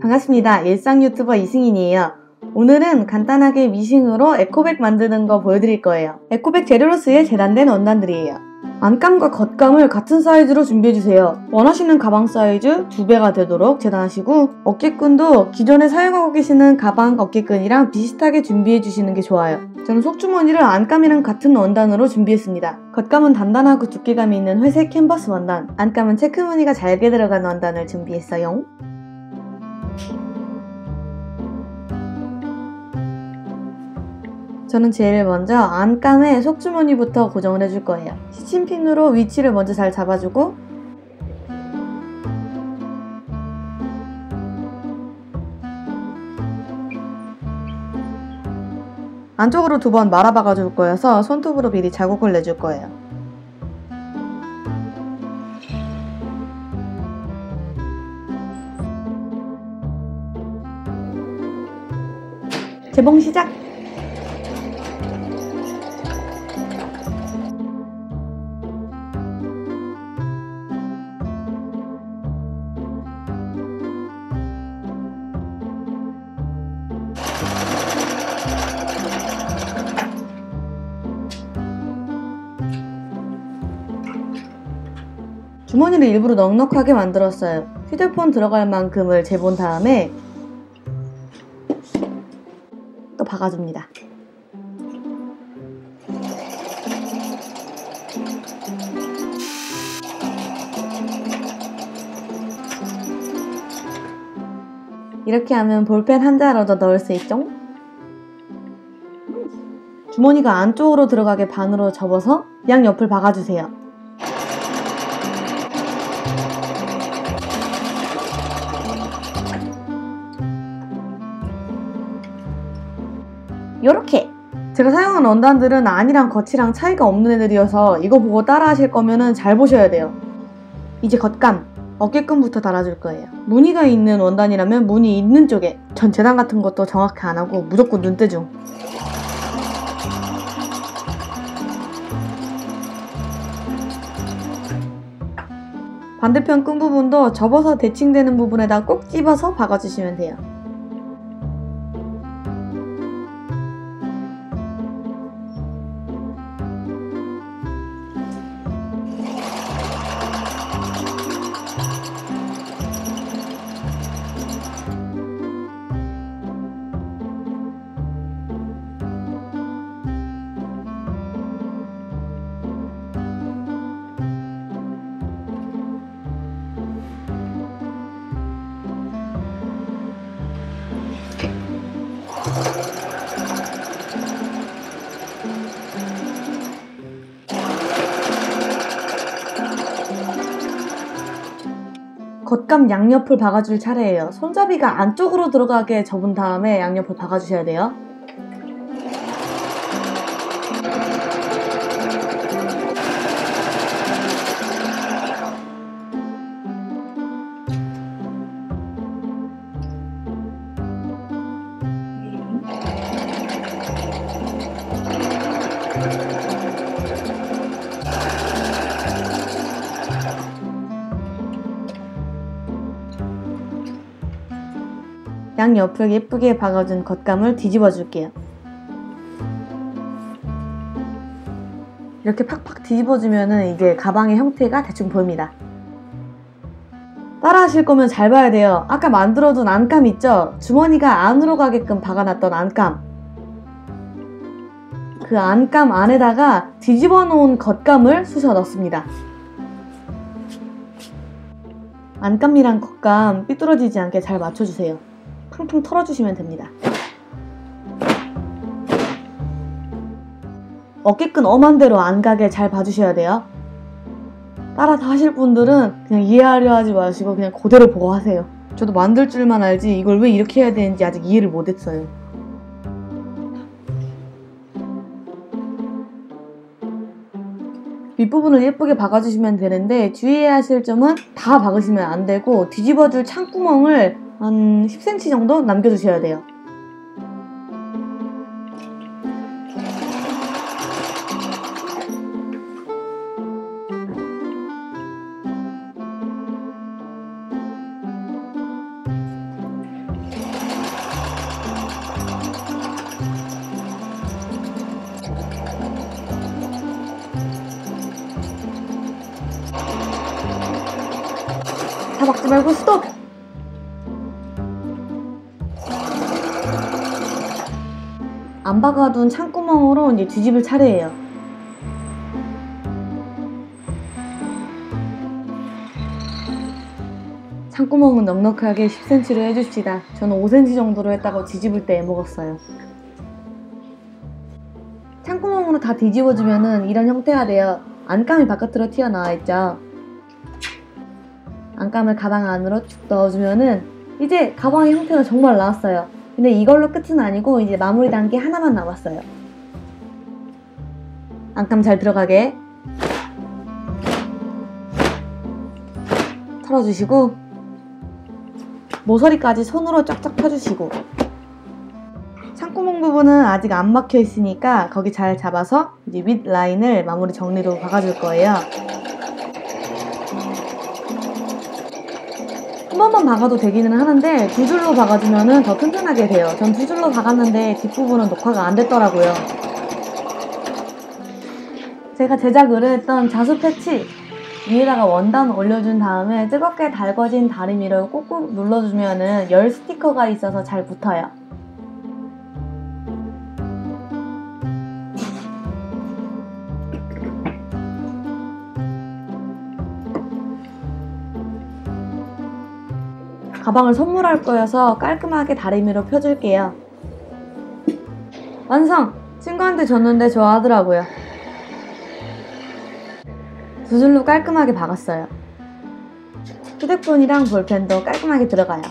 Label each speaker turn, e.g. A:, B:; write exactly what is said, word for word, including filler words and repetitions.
A: 반갑습니다. 일상 유튜버 이승인이에요. 오늘은 간단하게 미싱으로 에코백 만드는 거 보여드릴 거예요. 에코백 재료로 쓰일 재단된 원단들이에요. 안감과 겉감을 같은 사이즈로 준비해주세요. 원하시는 가방 사이즈 두 배가 되도록 재단하시고, 어깨끈도 기존에 사용하고 계시는 가방 어깨끈이랑 비슷하게 준비해주시는 게 좋아요. 저는 속주머니를 안감이랑 같은 원단으로 준비했습니다. 겉감은 단단하고 두께감이 있는 회색 캔버스 원단, 안감은 체크무늬가 잘게 들어간 원단을 준비했어요. 저는 제일 먼저 안감의 속주머니부터 고정을 해줄 거예요. 시침핀으로 위치를 먼저 잘 잡아주고, 안쪽으로 두 번 말아박아 줄 거여서 손톱으로 미리 자국을 내줄 거예요. 재봉 시작! 주머니를 일부러 넉넉하게 만들었어요. 휴대폰 들어갈 만큼을 재본 다음에 또 박아줍니다. 이렇게 하면 볼펜 한 자루 더 넣을 수 있죠? 주머니가 안쪽으로 들어가게 반으로 접어서 양옆을 박아주세요. 요렇게! 제가 사용한 원단들은 안이랑 겉이랑 차이가 없는 애들이어서 이거 보고 따라 하실 거면은 잘 보셔야 돼요. 이제 겉감, 어깨끈부터 달아줄 거예요. 무늬가 있는 원단이라면 무늬 있는 쪽에, 전 재단 같은 것도 정확히 안 하고 무조건 눈대중. 반대편 끈 부분도 접어서 대칭되는 부분에다 꼭 집어서 박아주시면 돼요. 겉감 양옆을 박아줄 차례예요. 손잡이가 안쪽으로 들어가게 접은 다음에 양옆을 박아주셔야 돼요. 양옆을 예쁘게 박아준 겉감을 뒤집어 줄게요. 이렇게 팍팍 뒤집어주면 이제 가방의 형태가 대충 보입니다. 따라 하실 거면 잘 봐야 돼요. 아까 만들어둔 안감 있죠? 주머니가 안으로 가게끔 박아놨던 안감. 그 안감 안에다가 뒤집어 놓은 겉감을 쑤셔 넣습니다. 안감이랑 겉감 삐뚤어지지 않게 잘 맞춰주세요. 퉁퉁 털어주시면 됩니다. 어깨끈 엄한 대로 안 가게 잘 봐주셔야 돼요. 따라 다 하실 분들은 그냥 이해하려 하지 마시고 그냥 그대로 보고 하세요. 저도 만들 줄만 알지 이걸 왜 이렇게 해야 되는지 아직 이해를 못했어요. 윗부분을 예쁘게 박아주시면 되는데 주의해야 하실 점은 다 박으시면 안 되고 뒤집어줄 창구멍을 한 십 센티미터 정도 남겨주셔야 돼요. 말고 스톱! 안 박아둔 창구멍으로 이제 뒤집을 차례예요. 창구멍은 넉넉하게 십 센티미터로 해줍시다. 저는 오 센티미터 정도로 했다가 뒤집을 때 애먹었어요. 창구멍으로 다 뒤집어주면은 이런 형태가 돼요. 안감이 바깥으로 튀어나와 있죠. 안감을 가방 안으로 쭉 넣어주면은 이제 가방의 형태가 정말 나왔어요. 근데 이걸로 끝은 아니고 이제 마무리 단계 하나만 남았어요. 안감 잘 들어가게 털어주시고 모서리까지 손으로 쫙쫙 펴주시고 창구멍 부분은 아직 안 막혀 있으니까 거기 잘 잡아서 이제 윗 라인을 마무리 정리로 박아줄 거예요. 한 번만 박아도 되기는 하는데 두 줄로 박아주면 더 튼튼하게 돼요. 전 두 줄로 박았는데 뒷부분은 녹화가 안 됐더라고요. 제가 제작을 했던 자수 패치 위에다가 원단 올려준 다음에 뜨겁게 달궈진 다리미를 꾹꾹 눌러주면 열 스티커가 있어서 잘 붙어요. 가방을 선물할 거여서 깔끔하게 다리미로 펴줄게요. 완성! 친구한테 줬는데 좋아하더라고요. 두 줄로 깔끔하게 박았어요. 휴대폰이랑 볼펜도 깔끔하게 들어가요.